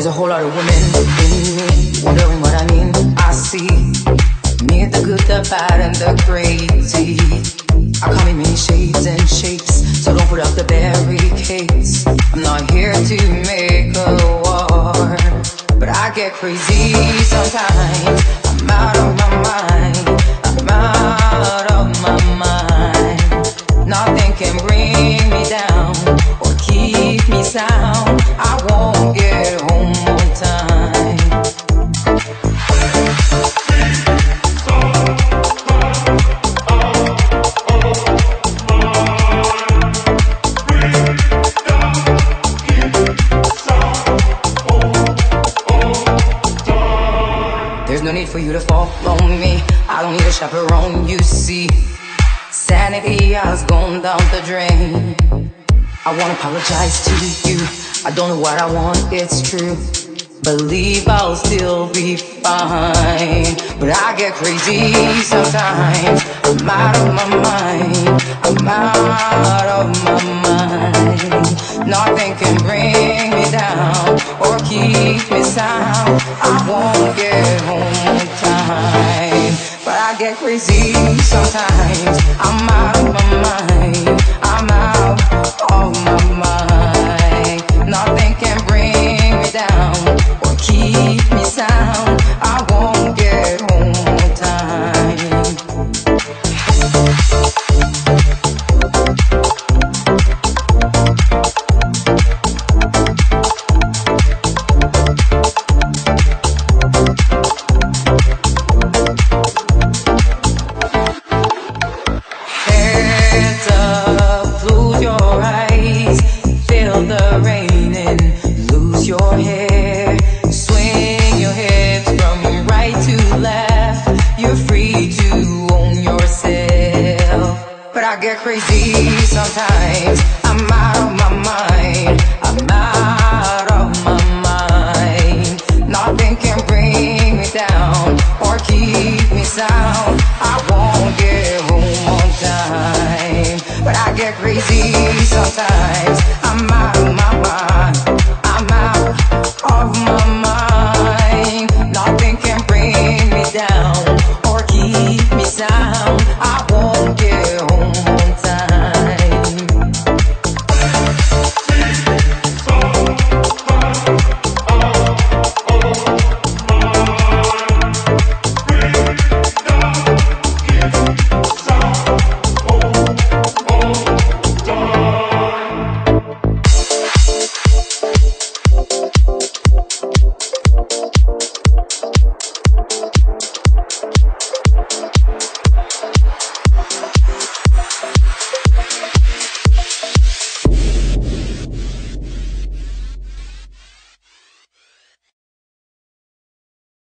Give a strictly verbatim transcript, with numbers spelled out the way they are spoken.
a whole lot of women in me, wondering what I mean. I see me, the good, the bad, and the crazy. I come in many shades and shapes, so don't put up the barricades. I'm not here to make a war, but I get crazy sometimes. I'm out of my mind, I'm out of my mind. Nothing can bring me down or keep me sound. I won't get home on time. There's no need for you to follow me. I don't need a chaperone, you see. Sanity has gone down the drain. I won't apologize to you. I don't know what I want, it's true. Believe I'll still be fine, but I get crazy sometimes. I'm out of my mind, I'm out of my mind. Nothing can bring me down or keep me sound. I won't get home on time, but I get crazy sometimes. I'm out of my mind, I'm out of my mind. Nothing can bring me down or keep me sound. I won't get home on time. Heads up, close your eyes, feel the rain and lose your hair. Swing your hips from right to left. You're free to own yourself, but I get crazy sometimes. I'm out of my mind, I'm out of my mind. Nothing can bring me down or keep me sound.